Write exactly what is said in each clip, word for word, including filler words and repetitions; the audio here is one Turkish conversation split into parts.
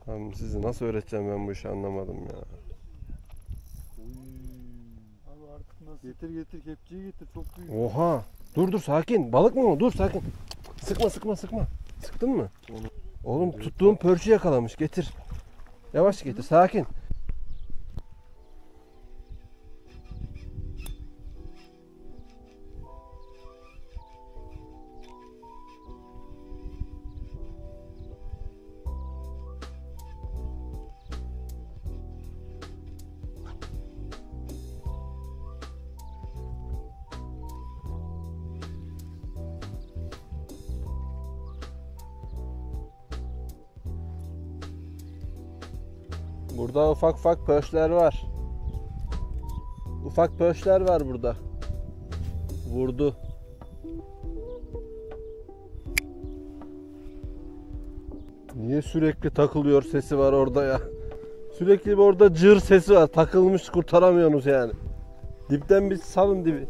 Abi sizi nasıl öğreteceğim, ben bu işi anlamadım ya. Abi artık nasıl? Getir getir kepçeyi getir, çok büyük. Oha. Dur dur sakin. Balık mı o? Dur sakin. Sıkma sıkma sıkma. Sıktın mı? Oğlum tuttuğum pörçü yakalamış. Getir. Yavaş getir. Sakin. Burada ufak ufak pörçler var. Ufak pörçler var burada. Vurdu. Niye sürekli takılıyor sesi var orada ya? Sürekli bir orada cır sesi var. Takılmış, kurtaramıyorsunuz yani. Dipten bir salın dibi.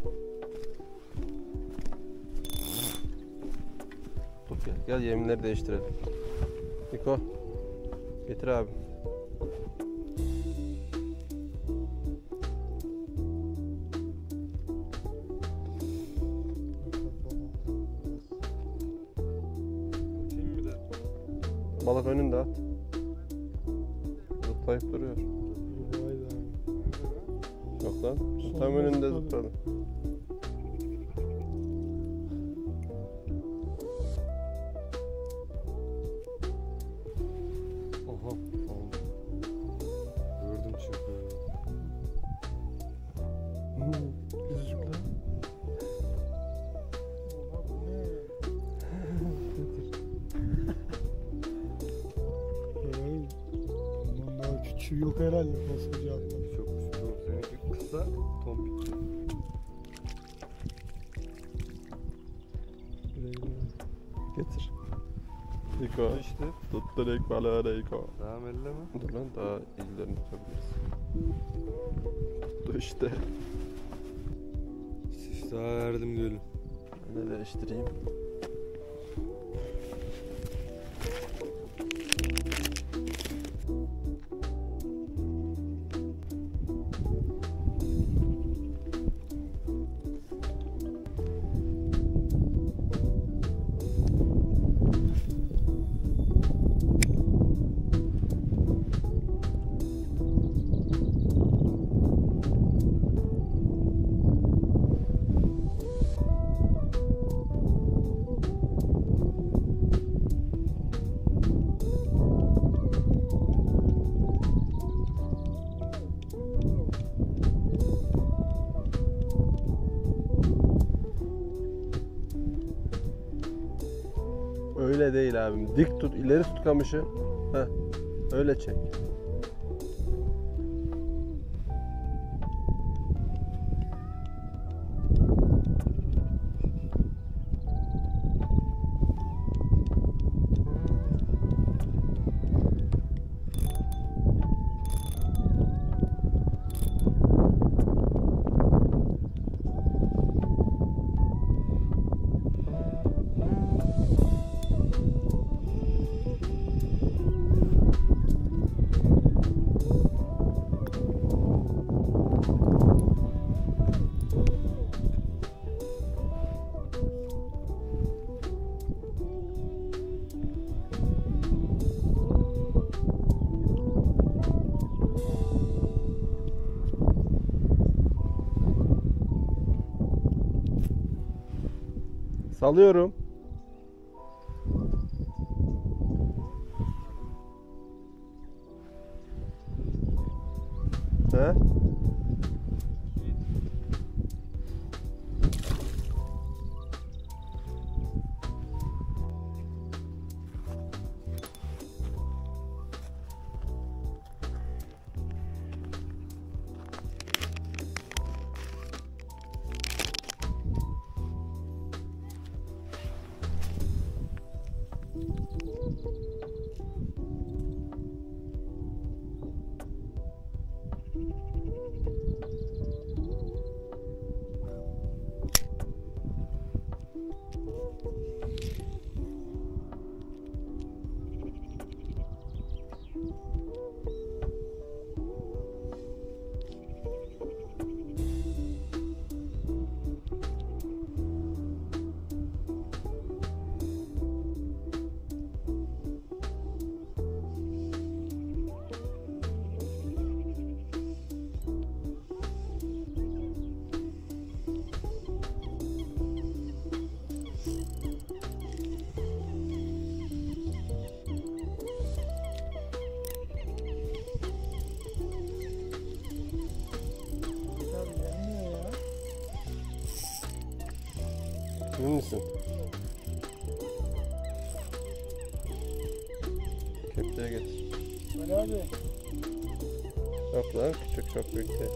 Dur gel, gel yemleri değiştirelim. Niko, getir abi. Balık önünde at. Zıplayıp duruyor. Yok lan. Tam önünde zıpladı. Oha. Oldu. Gördüm çünkü. Küçücük lan. Oha bu ne? Bundan daha küçüğü yok herhalde koskoca atlar. Çok küçük oğlum, seninki kısa, tombik. Getir. Niko. İşte. Tuttu renk balığı Niko. Devam elleme. Dur lan, daha iyilerini tutabiliriz. Tuttu işte. Siz daha verdim gölüm. Ben de değiştireyim. Öyle değil abim. Dik tut, ileri tut kamışı. Heh. Öyle çek. Salıyorum. He? Emin misin? Kepçeye getir. Ali abi. Yok lan, küçük, çok büyük değil.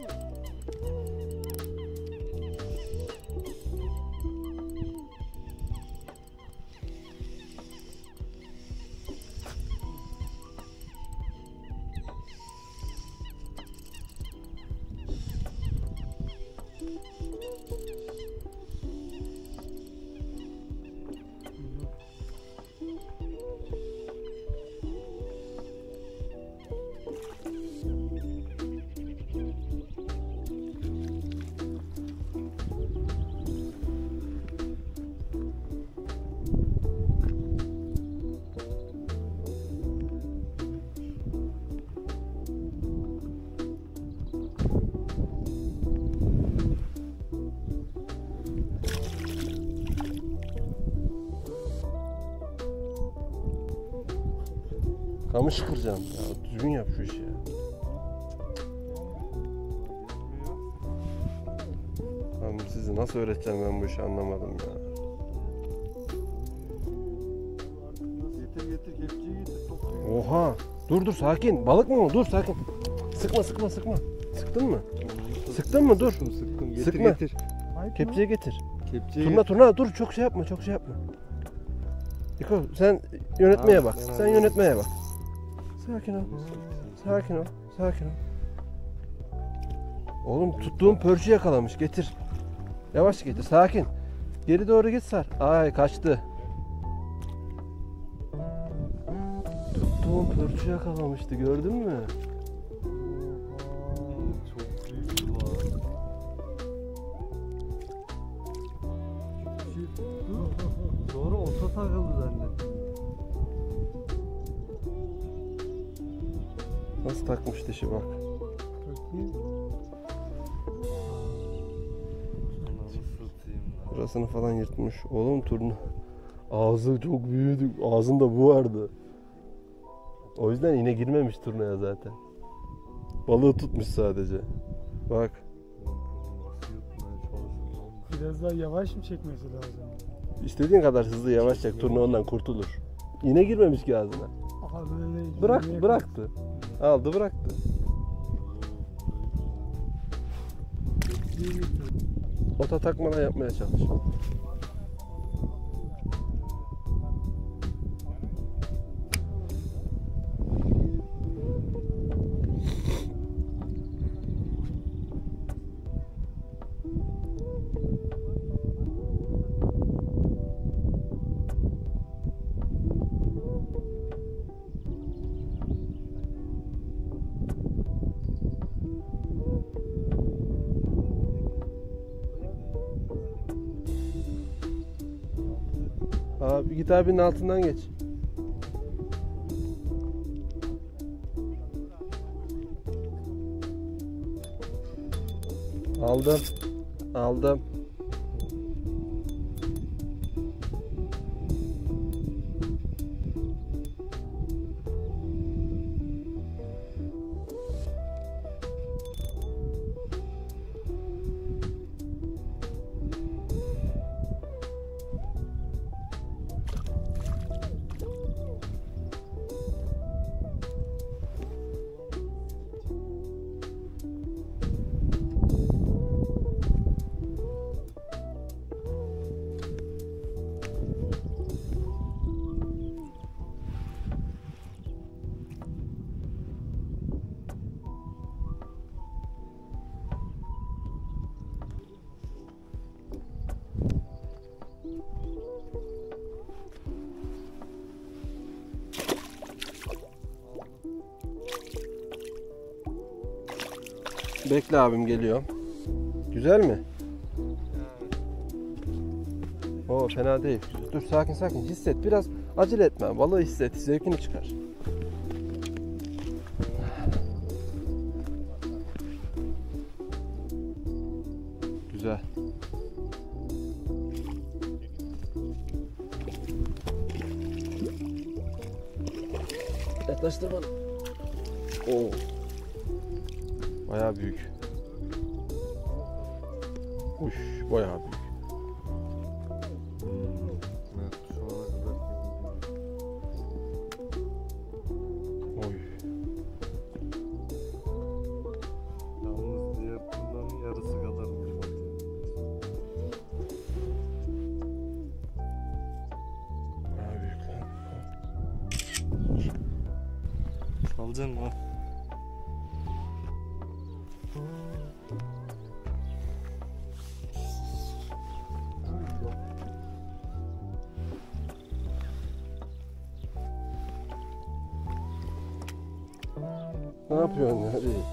Kamış kıracaksın. Ya düzgün yap şu işi ya. Abi sizi nasıl öğreteceğim ben bu işi anlamadım ya. Getir getir kepçeyi getir. Çok büyük. Oha! Dur dur sakin. Balık mı o? Dur sakin. Sıkma sıkma sıkma. Sıktın mı? Sıktın mı? Dur. Sıktım sıktım. Getir Sıkma. getir. Hayır, Kepçeye getir. Kepçeyi Turna turna dur, çok şey yapma, çok şey yapma. Niko sen yönetmeye Abi, bak. ben Sen abi- yönetmeye bak. Sakin ol. Sakin ol. Sakin ol. Oğlum tuttuğun pörçü yakalamış. Getir. Yavaş getir. Sakin. Geri doğru git sar. Ay kaçtı. Tuttuğun pörçü yakalamıştı. Gördün mü? Çok büyük lan. Sonra olta takıldı zannettim. Nasıl takmış dişi bak. Bakayım. Ananı satayım lan. Burasını falan yırtmış. Oğlum turnu. Ağzı çok büyüdü. Ağzında bu vardı. O yüzden iğne girmemiş turnaya zaten. Balığı tutmuş sadece. Bak. Nasıl yutmaya çalışıyorum lan? Biraz daha yavaş mı çekmesi lazım? İstediğin kadar hızlı yavaş çek. Turna ondan kurtulur. İğne girmemiş ki ağzına. Aha böyle Bırak, yürüyerek- bıraktı. Aldı bıraktı. Kepçeyi getir. Ota takmadan yapmaya çalış. Abi git abinin altından geç. Aldım. Aldım. Bekle abim geliyor. Güzel mi? Oo fena değil. Dur sakin sakin hisset. Biraz acele etme. Balığı hisset. Zevkini çıkar. Güzel. Yaklaştır bana. Oo. Bayağı büyük. Uş, bayağı büyük. Alacaksın mı? Ne yapıyorsun ya? İyi.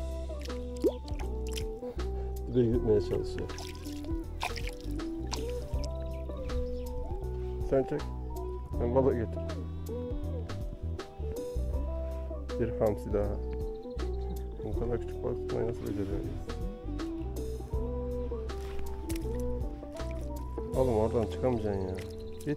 Dibe gitmeye çalışıyor. Sen çek. Ben balık getir. Bir hamsi daha. Bu kadar küçük balık tutmayı nasıl beceriyorsun? Oğlum oradan çıkamayacaksın ya. Git.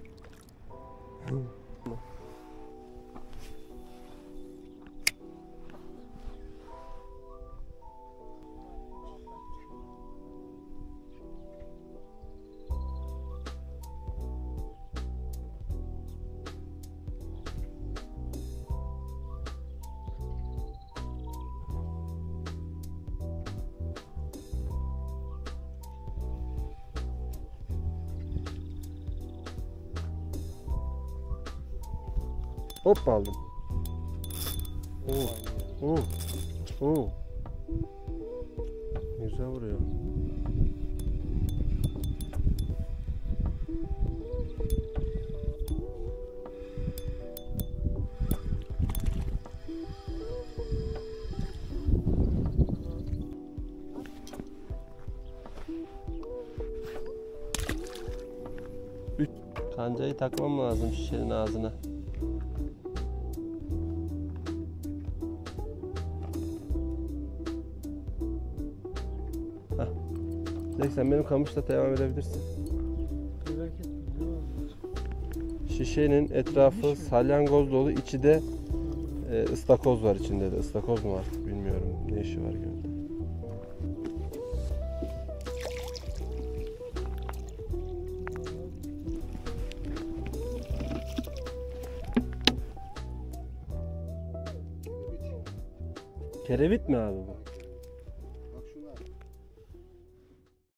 Hop aldım. Oo. Oo. Oo. Güzel vuruyor. Kancayı takmam lazım şişenin ağzına. Hah. Zeki sen benim kamışla devam edebilirsin. Merak ettim. Ne var? Şişenin etrafı salyangoz dolu, içi de e, ıstakoz var içinde de. Istakoz mu var bilmiyorum. Ne işi var gölde. Kerevit mi abi bu?